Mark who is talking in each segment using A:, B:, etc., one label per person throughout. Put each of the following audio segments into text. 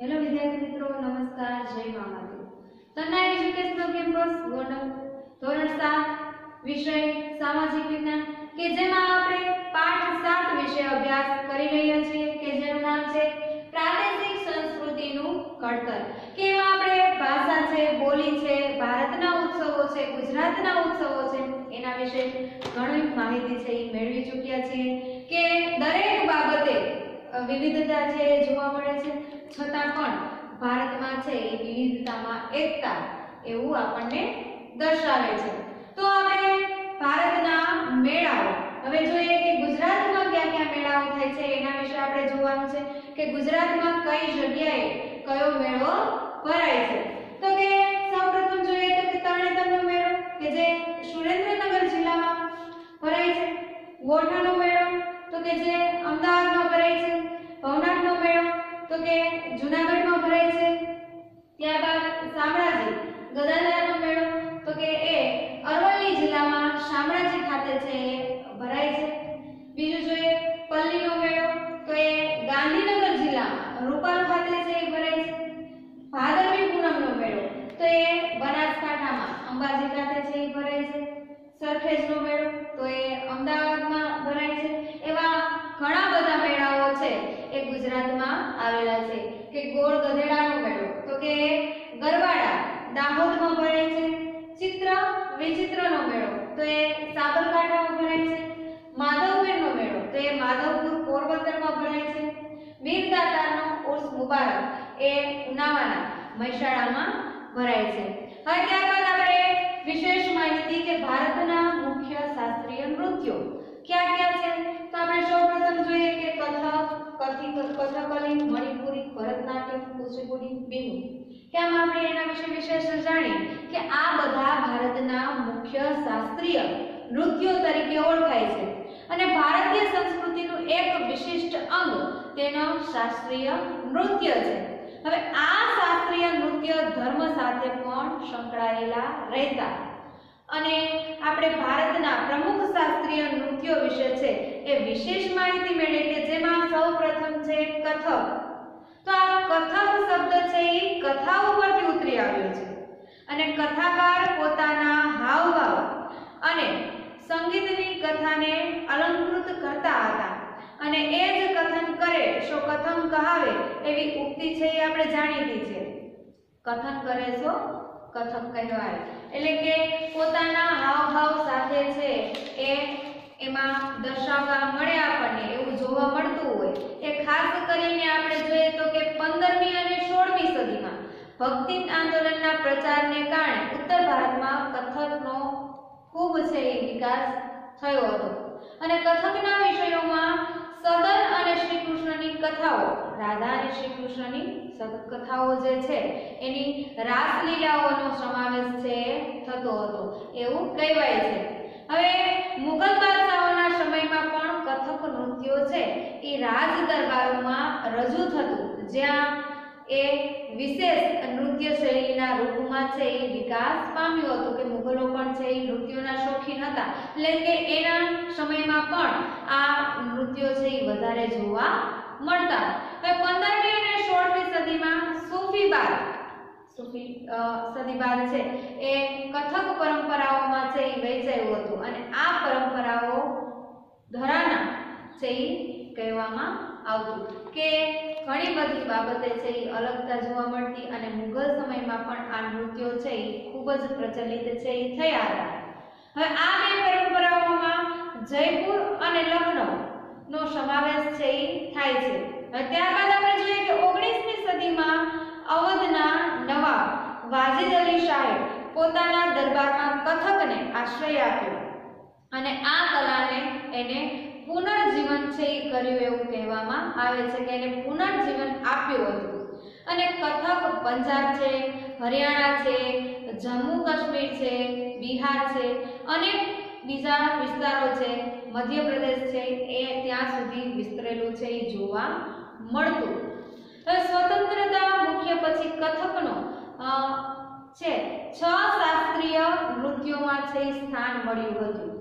A: Hello विद्यार्थी मित्रों, नमस्कार, जय मामादेव। तन्ना एज्युकेशनल केम्पस गोंडल ધોરણ 7 વિષય સામાજિક વિજ્ઞાન કે જેમાં આપણે પાઠ 7 વિશે અભ્યાસ કરી રહ્યા છીએ કે જેનું નામ છે પ્રાદેશિક સંસ્કૃતિનું ઘડતર। કે એમાં આપણે ભાષા છે, બોલી છે, ભારતના ઉત્સવો છે, ગુજરાતના ઉત્સવો છે, એના વિશે ઘણી માહિતી છે એ મેળવી ચૂક્યા છીએ કે દરેક બાબતે વિવિધતા છે જોવા મળે છે, છતાં પણ ભારતમાં છે એ વિવિધતામાં એકતા એવું આપણને દર્શાવે છે। તો આપણે ભારતના મેળાઓ હવે જોઈએ કે ગુજરાતમાં ક્યાં ક્યાં મેળાઓ થાય છે એના વિશે આપણે જોવાનું છે કે ગુજરાતમાં કઈ જગ્યાએ કયો મેળો ભરાય છે। તો કે સૌપ્રથમ જોઈએ તો કે તરણેતરનો મેળો કે જે સુરેન્દ્રનગર જિલ્લામાં ભરાય છે, ગોઠાનો મેળો તો કે જે અમદાવાદમાં ભરાય છે, ભવનાથનો મેળો તો કે જૂનાગઢમાં ભરાય છે, ત્યારબાદ શામળાજી ગદાધરનો મેળો તો કે એ અરવલ્લી જિલ્લામાં શામળાજી ખાતે છે એ ભરાય છે। બીજું જોઈએ પલ્લીનો મેળો તો એ ગાંધીનગર જિલ્લામાં રૂપાલ ખાતે છે એ ભરાય છે। ભાદરવી પૂનમનો મેળો તો એ બનાસકાંઠામાં અંબાજી ખાતે છે એ ભરાય છે। સરખેજનો મેળો તો એ અમદાવાદમાં ભરાય છે। એવા ઘણા બધા મેળાઓ છે એ ગુજરાતમાં આવેલા છે કે ગોળ ગધેડાનો મેળો તો કે ગરવાડા દાહોદમાં ભરાય છે। ચિત્ર વિચિત્રનો મેળો તો એ સાબરકાંઠામાં ભરાય છે। માધવપીરનો મેળો તો એ માધવપુર પોરબંદરમાં ભરાય છે। વીરદાતાનો ઉર્સ મુબારક એ ઉનાવાના મહેસાણામાં ભરાય છે। હવે ત્યારબાદ આપણે વિશેષ માહિતી કે ભારતના મુખ્ય શાસ્ત્રીય નૃત્યો ક્યાં ક્યાં છે તો આપણે સૌપ્રથમ જોઈએ કે કથકલી, મણિપુરી, ભરતનાટ્યમ, કુચીપુડી, બિહુ કે આમ આપણે એના વિશે વિશેષ જાણીએ કે આ બધા ભારતના મુખ્ય શાસ્ત્રીય નૃત્યો તરીકે ઓળખાય છે અને ભારતીય સંસ્કૃતિનું એક વિશિષ્ટ અંગ તેનો શાસ્ત્રીય નૃત્ય છે। હવે આ શાસ્ત્રીય નૃત્ય ધર્મ સાથે પણ સંકળાયેલા રહેતા અને આપણે ભારતના પ્રમુખ શાસ્ત્રીય નૃત્યો વિશે છે એ વિશેષ માહિતી મેળવીએ કે જેમાં સૌપ્રથમ છે કથક। તો આ કથક શબ્દ છે એ કથા ઉપરથી ઉતરી આવ્યો છે અને કથાકાર પોતાના હાવભાવ અને સંગીતની કથાને અલંકૃત કરતા હતા અને એ જ કથન કરે સો કથન કહાવે એવી ઉક્તિ છે એ આપણે જાણીતી છે। કથન કરે સો કથક કહેવાય એટલે કે પોતાના હાવભાવ સાથે છે એ એમાં દર્શાવવા મળે આપણને એવું જોવા મળતું હોય। એ ખાસ કરીને આપણે જોઈએ તો કે 15મી અને 16મી સદીમાં ભક્તિ આંદોલનના પ્રચારને કારણે ઉત્તર ભારતમાં કથકનો ખૂબ છે એ વિકાસ થયો હતો અને કથકના વિષયોમાં સદન અને શ્રી કૃષ્ણની કથાઓ, રાધા અને શ્રી કૃષ્ણની કથાઓ જે છે એની રાસલીલાઓનો સમાવેશ છે થતો હતો એવું કહેવાય છે। હવે મુગલ બાદશાહોના સમયમાં પણ કથક નૃત્યો છે એ રાજ દરબારોમાં રજૂ થતું, જ્યાં એ વિશેષ નૃત્ય શૈલીના રૂપમાં છે એ વિકાસ પામ્યો હતો કે મુગલો પણ છે એ નૃત્યોના શોખીન હતા એટલે કે એના સમયમાં પણ આ નૃત્યો છે એ વધારે જોવા મળતા। હવે 15મી અને 16મી સદીમાં સૂફી સદીબાદ છે એ કથક પરંપરાઓમાં છે એ વહેંચાયું હતું અને આ પરંપરાઓ ઘરાના છે એ કહેવામાં આવતું કે ઘણી બધી બાબતે છે એ અલગતા જોવા મળતી અને મુગલ સમયમાં પણ આ નૃત્યો છે એ ખૂબ જ પ્રચલિત છે એ થયા હતા। હવે આ બે પરંપરાઓમાં જયપુર અને લખનઉ નો સમાવેશ છે એ થાય છે। હવે ત્યારબાદ આપણે જોઈએ કે 19મી સદીમાં અવધના નવાબ વાજિદ અલી શાહે પોતાના દરબારમાં કથકને આશ્રય આપ્યો અને આ કલાને એને પુનર્જીવન છે એ કર્યું એવું કહેવામાં આવે છે કે એને પુનર્જીવન આપ્યું હતું અને કથક પંજાબ છે, હરિયાણા છે, જમ્મુ કાશ્મીર છે, બિહાર છે અને બીજા વિસ્તારો છે, મધ્યપ્રદેશ છે એ ત્યાં સુધી વિસ્તરેલું છે એ જોવા મળતું। હવે સ્વતંત્રતા મુખ્ય પછી કથકનો છે 6 શાસ્ત્રીય નૃત્યોમાં છે સ્થાન મળ્યું હતું,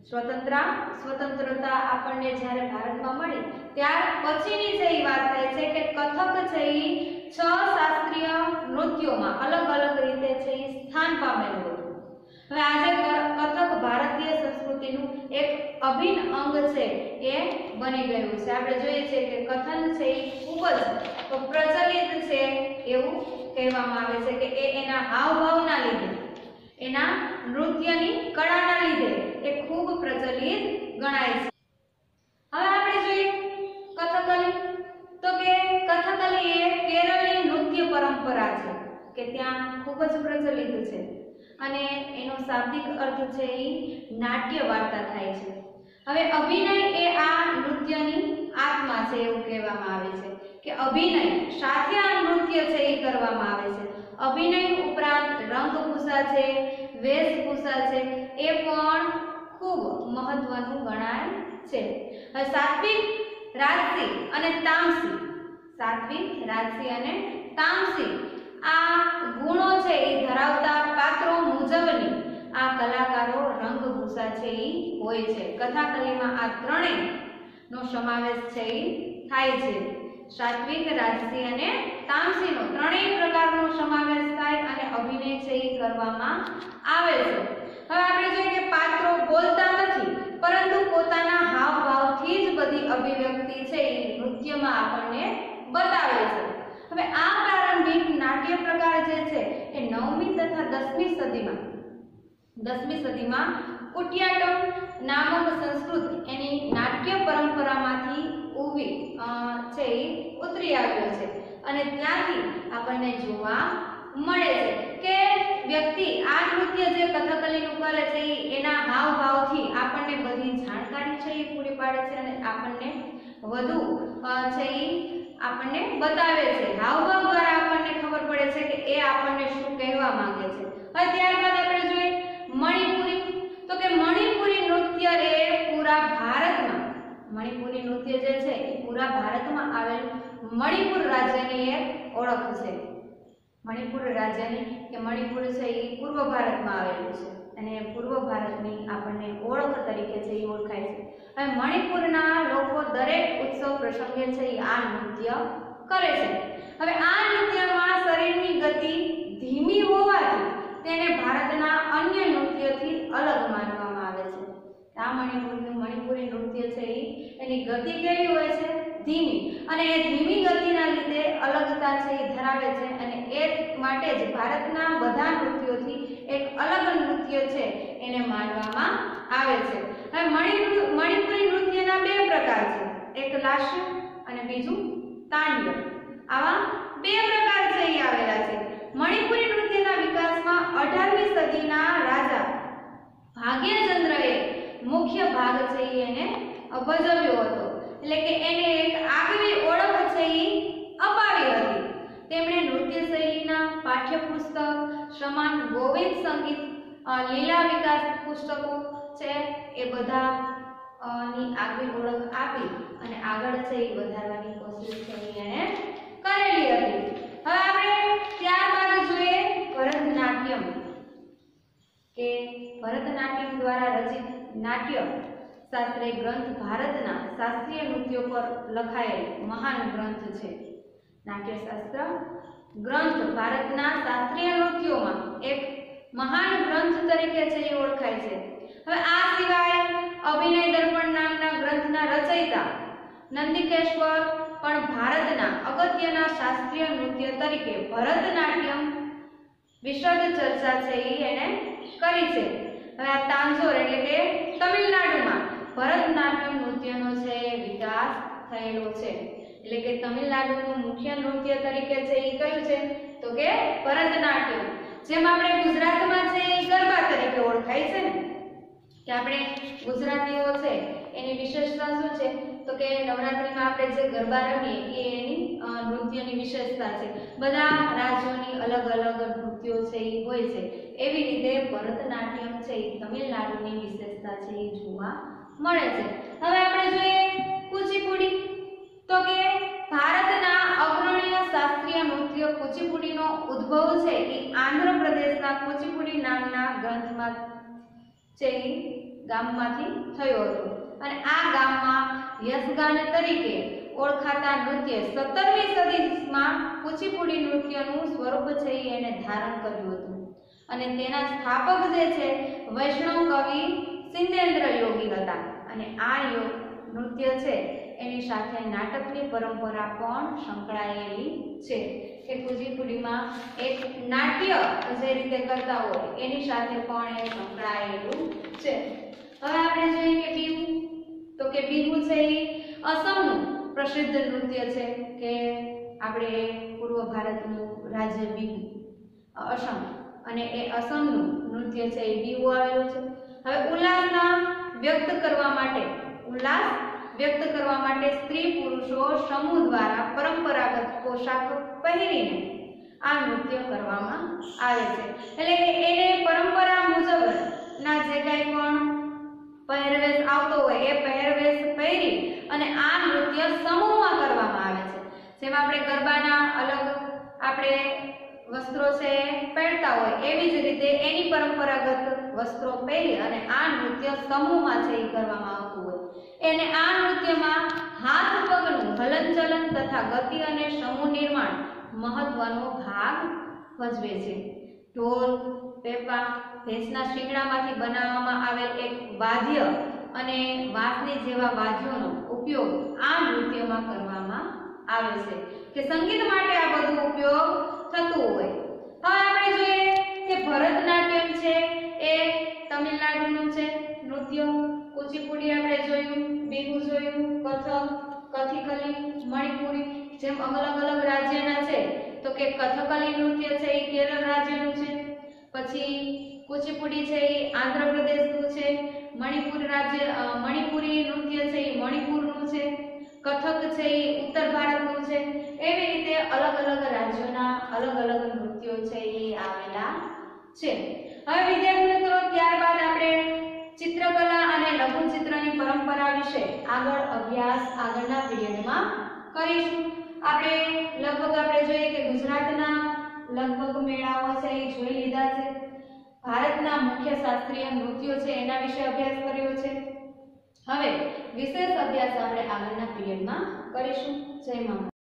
A: સ્વતંત્રતા આપણને જ્યારે ભારતમાં મળી ત્યાર પછીની જે વાત થાય છે કે કથક છે એ 6 શાસ્ત્રીય નૃત્યોમાં અલગ અલગ રીતે છે એ સ્થાન પામેલું હતું. હવે આજે કથક ભારતીય સંસ્કૃતિનું એક અભિન્ન અંગ છે એ બની ગયું છે. આપણે જોઈએ છે કે કથન છે એ ખૂબ જ પ્રચલિત છે એવું કહેવામાં આવે છે કે એના હાવભાવના લીધે, એના નૃત્યની કળાના લીધે એ ખૂબ પ્રચલિત ગણાય છે. હવે આપણે જોઈએ કથકલી, તો કે કથકલી એ કેરળની નૃત્ય પરંપરા છે કે ત્યાં ખૂબ જ પ્રચલિત છે અને એનો શાબ્દિક અર્થ છે એ નાટ્ય વાર્તા થાય છે. હવે અભિનય એ આ નૃત્યની આત્મા છે એવું કહેવામાં આવે છે કે અભિનય સાથે આ નૃત્ય છે એ કરવામાં આવે છે. અભિનય ઉપરાંત રંગભૂષા છે, વેશભૂષા છે એ પણ ખૂબ મહત્વનું ગણાય છે. હવે સાત્વિક, રાજસી અને તામસી, સાત્વિક, રાજસી અને તામસી આ ગુણો છે એ ધરાવતા પાત્રો મુજબની આ કલાકારો રંગભૂષા છે એ હોય છે. કથાકલીમાં આ ત્રણેય નો સમાવેશ છે એ થાય છે. સાત્વિક, રાજસી અને તામસીનો ત્રણેય પ્રકારનો સમાવેશ થાય અને અભિનય છે એ કરવામાં આવે છે. હવે આપણે જોઈએ કે પાત્રો બોલતા નથી પરંતુ પોતાના હાવભાવથી જ બધી અભિવ્યક્તિ છે એ નૃત્યમાં આપણને બતાવે છે. હવે આ પ્રારંભિક નાટ્ય પ્રકાર જે છે એ 9મી તથા 10મી સદીમાં કુટિયાટમ નામક સંસ્કૃત એની નાટ્ય પરંપરામાંથી છે એ ઉતરી આવ્યો છે અને ત્યાંથી આપણને જોવા મળે છે કે વ્યક્તિ આ નૃત્ય જે કથકલીનું કરે છે એના હાવભાવથી આપણને બધી જાણકારી છે એ પૂરી પાડે છે અને આપણને વધુ છે એ આપણને બતાવે છે. હાવભાવ દ્વારા આપણને ખબર પડે છે કે એ આપણને શું કહેવા માંગે છે. હવે ત્યારબાદ આપણે જોઈએ મણિપુરી, તો કે મણિપુરી નૃત્ય એ પૂરા ભારતમાં, મણિપુરી નૃત્ય જે છે એ પૂરા ભારતમાં આવેલ મણિપુર રાજ્યની એક ઓળખ છે. મણિપુર રાજ્યની કે મણિપુર છે એ પૂર્વ ભારતમાં આવેલું છે અને પૂર્વ ભારતની આપણને ઓળખ તરીકે છે એ ઓળખાય છે. હવે મણિપુરના લોકો દરેક ઉત્સવ પ્રસંગે છે એ આ નૃત્ય કરે છે. હવે આ નૃત્યમાં શરીરની ગતિ ધીમી હોવાથી તેને ભારતના અન્ય નૃત્યથી અલગ માનવામાં આવે છે. આ મણિપુરી નૃત્ય છે એની ગતિ કેવી હોય છે? ધીમી, અને એ ધીમી ગતિના લીધે અલગતા છે એ ધરાવે છે અને એ માટે જ ભારતના બધા નૃત્યોથી એક અલગ નૃત્ય છે એને માનવામાં આવે છે. હવે મણિપુરી નૃત્યના 2 પ્રકાર છે, એક લાસ્ય અને બીજું તાંડવ. આવા 2 પ્રકાર છે એ આવેલા છે. મણિપુરી નૃત્યના વિકાસમાં 18મી સદીના રાજા ભાગ્યચંદ્રએ મુખ્ય ભાગ છે એને ભજવ્યો હતો, એટલે કે એને એક આગવી ઓળખ છે એ અપાવી હતી. તેમણે નૃત્ય શૈલીના પાઠ્યપુસ્તક, સમાન ગોવિંદ સંગીત, લીલા વિકાસ પુસ્તકો છે એ બધા ની આગવી ઓળખ આપી અને આગળ છે એ વધારવાની કોશિશ કરી એને કરેલી હતી. હવે આપણે ત્યારબાદ જોઈએ ભરતનાટ્યમ, કે ભરતનાટ્યમ દ્વારા રચિત નાટ્ય શાસ્ત્રીય ગ્રંથ ભારતના શાસ્ત્રીય નૃત્યો પર લખાયેલ મહાન ગ્રંથ છે. નાટ્યશાસ્ત્ર ગ્રંથ ભારતના શાસ્ત્રીય નૃત્યોમાં એક મહાન ગ્રંથ તરીકે છે એ ઓળખાય છે. હવે આ સિવાય અભિનય દર્પણ નામના ગ્રંથના રચયિતા નંદિકેશ્વર પણ ભારતના અગત્યના શાસ્ત્રીય નૃત્ય તરીકે ભરતનાટ્યમ વિશદ ચર્ચા છે એને કરી છે. હવે આ તાંજોર એટલે કે તમિલનાડુમાં ભરતનાટ્યમ નૃત્યનો છે વિકાસ થયેલો છે. એટલે કે તમિલનાડુનું મુખ્ય નૃત્ય તરીકે છે એ કયું છે? તો કે ભરતનાટ્યમ. જેમ આપણે ગુજરાતમાં છે એ ગરબા તરીકે ઓળખાય છે ને, કે આપણે ગુજરાતીઓ છે એની વિશેષતા શું છે? તો કે નવરાત્રીમાં આપણે જે ગરબા રમીએ એ એની નૃત્યની વિશેષતા છે. બધા રાજ્યોની અલગ અલગ નૃત્યો છે એ હોય છે. એવી રીતે ભરતનાટ્યમ છે એ તમિલનાડુની વિશેષતા છે એ જોવા મળે છે. હવે આપણે જોઈએ કુચીપુડી, તો કે ભારતના અગ્રણી શાસ્ત્રીય નૃત્ય કુચીપુડીનો ઉદ્ભવ છે એ આંધ્ર પ્રદેશના કુચીપુડી નામના ગ્રંથમાં છે ગામમાંથી થયો હતો અને આ ગામમાં યશગાન તરીકે ઓળખાતા નૃત્ય 17મી સદીમાં કુચીપુડી નૃત્યનું સ્વરૂપ છે એને ધારણ કર્યું હતું અને તેના સ્થાપક જે છે વૈષ્ણવ કવિ સિદ્ધેન્દ્ર યોગી હતા અને આ નૃત્ય છે એની સાથે નાટકની પરંપરા પણ સંકળાયેલી છે કે કુચીપુડીમાં એક નાટ્ય જે રીતે કરતા હોય એની સાથે પણ એ સંકળાયેલું છે। હવે આપણે જોઈએ કે બિહુ, તો કે બિહુ છે એ અસમનું પ્રસિદ્ધ નૃત્ય છે કે આપણે પૂર્વ ભારતનું રાજ્ય બિહુ અસમ અને એ અસમનું નૃત્ય છે એ બિહુ આવેલું છે। હવે ઉલ્લાસ વ્યક્ત કરવા માટે સ્ત્રી પુરુષો સમૂહ દ્વારા પરંપરાગત પોશાક પહેરીને આ નૃત્ય કરવામાં આવે છે એટલે કે એને પરંપરા મુજબ ના જે કાંઈ પણ પહેરવેશ આવતો હોય એ પહેરવેશ પહેરી અને આ નૃત્ય સમૂહમાં કરવામાં આવે છે। જેમાં આપણે ગરબાના અલગ આપણે વસ્ત્રો છે પહેરતા હોય એવી જ રીતે એની પરંપરાગત વસ્ત્રો પહેરી અને આ નૃત્ય સમૂહમાં છે એ કરવામાં આવતું હોય એને આ નૃત્યમાં હાથ પગનું હલનચલન તથા ગતિ અને સમૂહ નિર્માણ મહત્વનો ભાગ ભજવે છે। ઢોલ, પેપા, ભેંસના શિંગડામાંથી બનાવવામાં આવેલ એક વાદ્ય અને વાંસળી જેવા વાદ્યોનો ઉપયોગ આ નૃત્યમાં કરવામાં આવે છે કે સંગીત માટે આ બધું ઉપયોગ થતું હોય। હવે આપણે જોઈએ કે ભરતનાટ્યમ છે એ તમિલનાડુનું છે નૃત્ય, કુચીપુડી આપણે જોયું, બિહુ જોયું, કથક, કથિકલી, મણિપુરી જેમ અલગ અલગ રાજ્યના છે તો કે કથકલી નૃત્ય છે એ કેરળ રાજ્યનું છે, પછી કુચીપુડી છે એ આંધ્રપ્રદેશનું છે, મણિપુરી નૃત્ય છે એ મણિપુરનું છે, કથક છે એ ઉત્તર ભારતનું છે। એવી રીતે અલગ અલગ રાજ્યોના અલગ અલગ નૃત્યો છે એ આવેલા છે। હવે વિદ્યાર્થી મિત્રો ત્યારબાદ આપણે ચિત્રકલા અને લઘુચિત્રની પરંપરા વિશે આગળના પીરિયડમાં કરીશું। આપણે જોઈએ કે ગુજરાતના લગભગ મેળાઓ છે એ જોઈ લીધા છે, ભારતના મુખ્ય શાસ્ત્રીય નૃત્યો છે એના વિશે અભ્યાસ કર્યો છે। હવે વિશેષ અભ્યાસ આપણે આગળના પીરિયડમાં કરીશું। જય માતા।